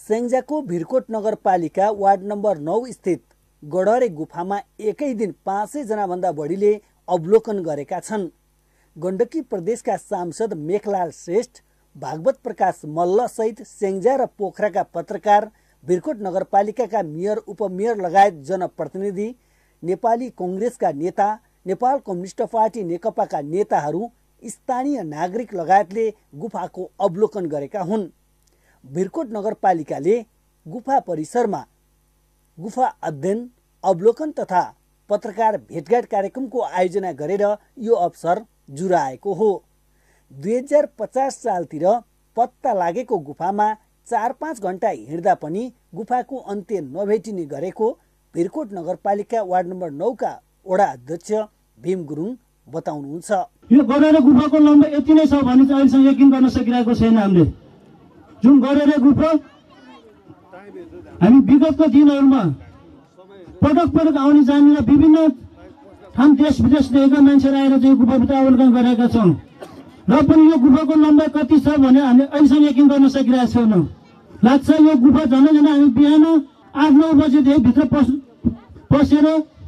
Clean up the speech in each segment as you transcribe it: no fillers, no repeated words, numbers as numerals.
स्याङ्जाको भिरकोट नगरपालिका ward number 9 स्थित गडरे गुफामा एकै दिन 500 जना भन्दा बढीले अवलोकन गरेका छन्। गण्डकी प्रदेशका सांसद मेखलाल श्रेष्ठ, भागवत प्रकाश मल्ल सहित स्याङ्जा र पोखराका पत्रकार, भिरकोट नगरपालिकाका मेयर, उपमेयर लगायत जनप्रतिनिधि, नेपाली कांग्रेसका नेता, नेपाल कम्युनिस्ट पार्टी नेकपाका नेताहरू, स्थानीय नागरिक लगायतले गुफाको अवलोकन गरेका हुन्। भिरकोट नगरपालिकाले गुफा परिसरमा गुफा अध्ययन, अवलोकन तथा पत्रकार भेटघाट कार्यक्रमको आयोजना गरेर यो अवसर जुराएको हो। 2050 सालतिर पत्ता लागेको गुफामा 4-5 घण्टा हिँड्दा पनि गुफाको अन्त्य नभेटिने गरेको भिरकोट नगरपालिका वार्ड नम्बर 9 का वडा अध्यक्ष भीम गुरुङ बताउनुहुन्छ। यो गडरे गुफाको लम्बाइ यति नै छ भने चाहिँ अहिलेसम्म यकिन गर्न सकिरहेको छैन। हामीले जुन गडरे गुफा हामी विगतको दिनहरूमा पटक आउने जाने र विभिन्न ठाउँ देश विदेशदेखिका मान्छेहरू आएर चाहिँ गुफाभित्र अवलोकन गरेका छौँ र पनि यो गुफाको लम्बाइ कति छ भने हामीले अहिलेसम्म यकिन गर्न सकिरहेका छैनौँ। लाग्छ यो गुफा झन् हामी बिहान 8-9 बजेदेखि भित्र पसेर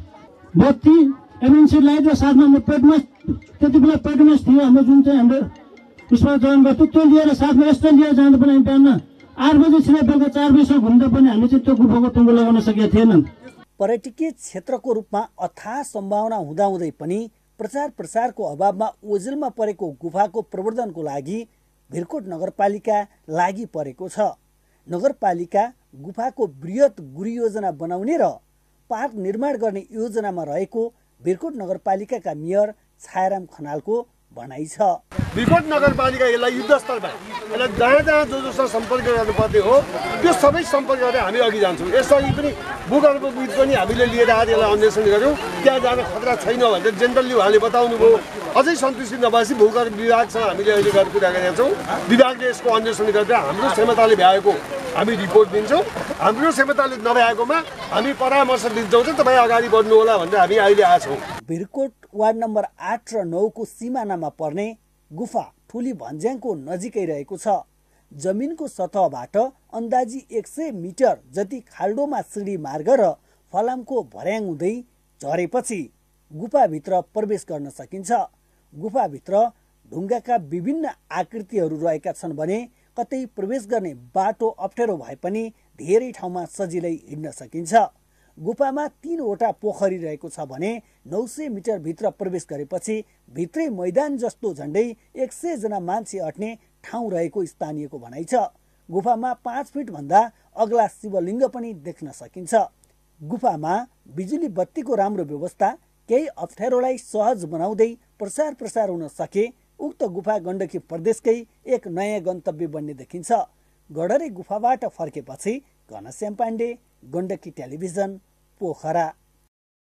बत्ती, एमएनसी लाइट र साथमा पेटमा त्यति बेला पेटमा थियो हाम्रो जुन चाहिँ हाम्रो उसमा जन गर्थ्यो त्यो लिएर साथमा यस्तो लिएर जाँदा पनि बिहान 8 बजे छिरा बेलुका 4 बजीसम्म घुम्दा पनि हामीले चाहिँ त्यो गुफाको टुङ्गो लगाउन सकेका थिएनन्। पर्यटकीय क्षेत्रको रूपमा अथाह सम्भावना हुँदाहुँदै पनि प्रचार प्रसारको अभावमा ओझेलमा परेको गुफाको प्रवर्धनको लागि भिरकोट नगरपालिका लागि परेको छ। नगरपालिका गुफाको बृहत गुरुयोजना बनाउने र पार्क निर्माण गर्ने योजनामा रहेको भिरकोट नगरपालिकाका मेयर छायाराम खनालको भनाइ छ। भिरकोट नगरपालिका यसलाई युद्धस्तरमा यसलाई जहाँ जहाँ जोसँग सम्पर्क गर्नुपर्ने हो त्यो सबै सम्पर्क गरेर हामी अघि जान्छौँ। यसअघि पनि भूगर्भविद पनि हामीले लिएर आएर यसलाई अन्वेषण गऱ्यौँ। त्यहाँ जान खतरा छैन भनेर जेनरली उहाँले बताउनु भयो। अझै सन्तुष्टि नभएपछि भूगर्भ विभागसँग हामीले अहिले गरेर कुरा गरेका छौँ। विभागले यसको अन्वेषण गरेर हाम्रो क्षमताले भ्याएको हामी रिपोर्ट दिन्छौँ। हाम्रो क्षमताले नभएकोमा हामी परामर्श दिन्छौँ चाहिँ तपाईँ अगाडि बढ्नु होला भनेर हामी अहिले आएछौँ। भिरकोट वार्ड नम्बर 8 र 9 को सिमानामा पर्ने गुफा ठुली भन्ज्याङको नजिकै रहेको छ। जमिनको सतहबाट अन्दाजी 100 मिटर जति खाल्डोमा सिडी मार्ग र फलामको भर्याङ हुँदै झरेपछि गुफाभित्र प्रवेश गर्न सकिन्छ। गुफाभित्र ढुङ्गाका विभिन्न आकृतिहरू रहेका छन् भने कतै प्रवेश गर्ने बाटो अप्ठ्यारो भए पनि धेरै ठाउँमा सजिलै हिँड्न सकिन्छ। गुफामा 3 वटा पोखरी रहेको छ भने 900 मिटर भित्र प्रवेश गरेपछि भित्रै मैदान जस्तो झण्डै 100 जना मान्छे अट्ने ठाउँ रहेको स्थानीयको भनाइ छ। गुफामा 5 फिट भन्दा अग्ला शिवलिङ्ग पनि देख्न सकिन्छ। गुफामा बिजुली बत्तीको राम्रो व्यवस्था केही अप्ठ्यारोलाई सहज बनाउँदै प्रचार प्रसार हुन सके उक्त गुफा गण्डकी प्रदेशकै एक नयाँ गन्तव्य बन्ने देखिन्छ। गडरे गुफाबाट फर्केपछि घनश्याम पाण्डे, गण्डकी टेलिभिजन, पोखरा।